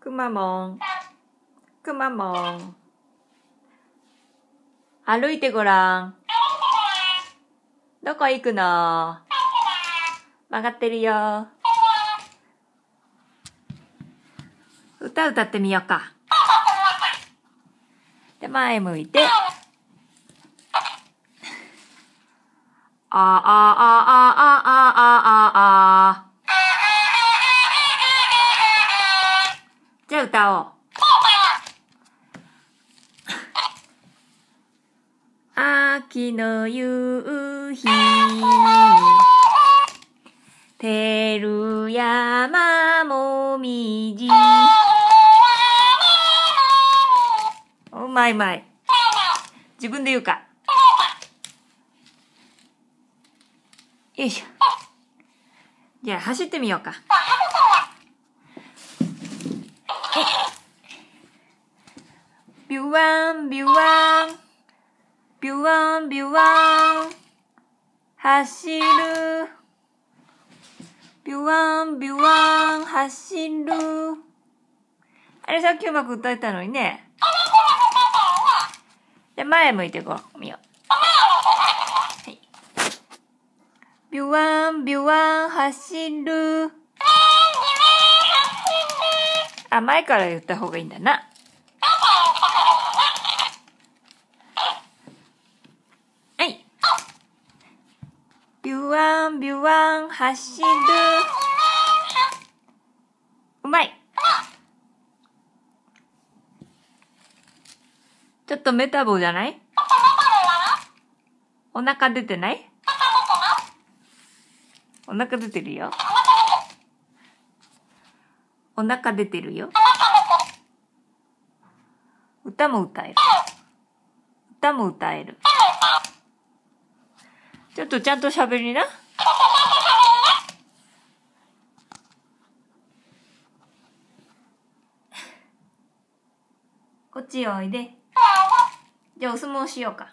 くまモン、くまモン。歩いてごらん。どこ行くの？曲がってるよ。歌歌ってみようか。で、前向いて。ああああああああ。じゃあ歌おう。秋の夕日照る山もみじ。うまいうまい。自分で言うか。よいしょ。じゃあ走ってみようか。ビュワンビュワンビュワンビュワン走るビュワンビュワン走る。あれさっきうまく歌えたのにね。じゃあ前向いてこう。見よう。はい。ビュワンビュワン走る。あ、前から言った方がいいんだな。はい。ビュワンビュワン走る。うまい。ちょっとメタボじゃない？お腹出てない？お腹出てるよ。お腹出てるよ。歌も歌える。歌も歌える。ちょっとちゃんと喋りな。こっちおいで。じゃあお相撲しようか。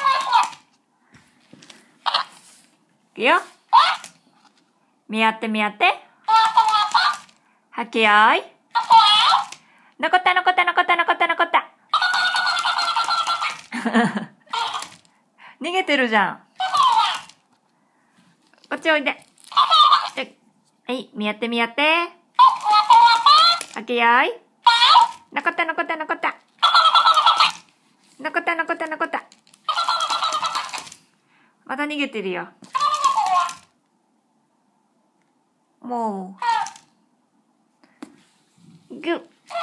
いくよ。見合って見合って。はけよい。残った残った残った残った残った。逃げてるじゃん。こっちおいで。はい、見合って見合って。はけよい。残った残った残った。残った残った残った。また逃げてるよ。もう。ぐっ。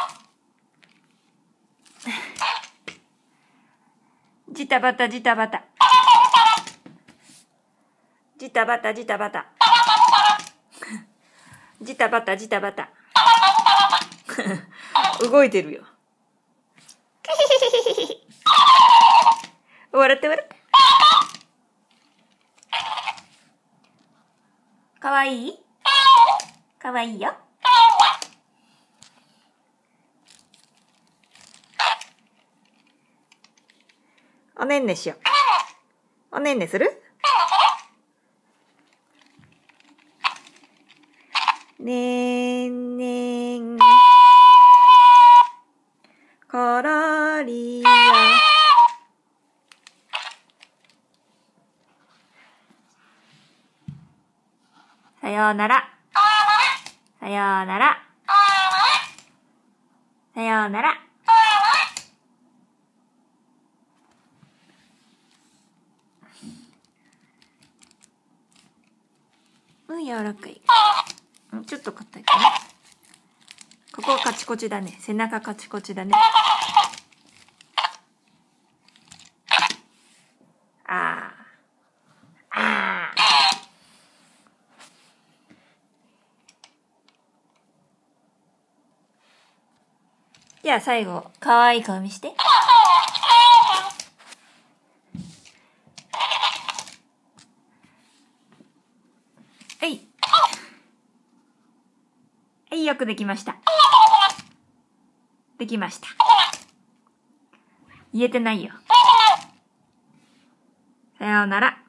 ジタバタジタバタ。ジタバタジタバタ。ジタバタジタバタ。動いてるよ。笑って笑って。かわいい？かわいいよ。おねんねしよう。おねんねする？ねんねん。ころりよ。さようなら。さようなら。さようなら。柔らかい。ちょっと硬いかな。ここカチコチだね。背中カチコチだね。あー。あー。じゃあ最後、かわいい顔見して。はい。はい、よくできました。できました。言えてないよ。さようなら。